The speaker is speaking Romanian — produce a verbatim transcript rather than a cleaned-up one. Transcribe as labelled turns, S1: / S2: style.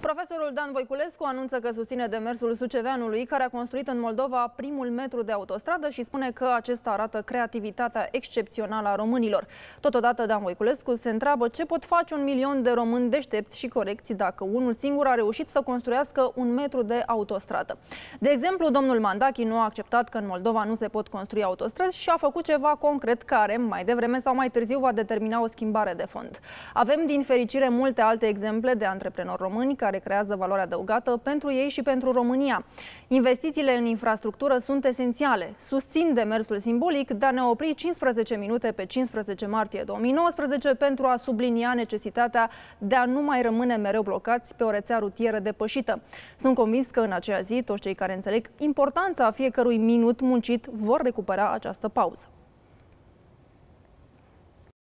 S1: Profesorul Dan Voiculescu anunță că susține demersul suceveanului, care a construit în Moldova primul metru de autostradă și spune că acesta arată creativitatea excepțională a românilor. Totodată, Dan Voiculescu se întreabă ce pot face un milion de români deștepți și corecți dacă unul singur a reușit să construiască un metru de autostradă. De exemplu, domnul Mandachi nu a acceptat că în Moldova nu se pot construi autostrăzi și a făcut ceva concret care, mai devreme sau mai târziu, va determina o schimbare de fond. Avem, din fericire, multe alte exemple de antreprenori români care creează valoare adăugată pentru ei și pentru România. Investițiile în infrastructură sunt esențiale. Susțin demersul simbolic de a ne opri cincisprezece minute pe cincisprezece martie două mii nouăsprezece pentru a sublinia necesitatea de a nu mai rămâne mereu blocați pe o rețea rutieră depășită. Sunt convins că în aceea zi toți cei care înțeleg importanța fiecărui minut muncit vor recupera această pauză.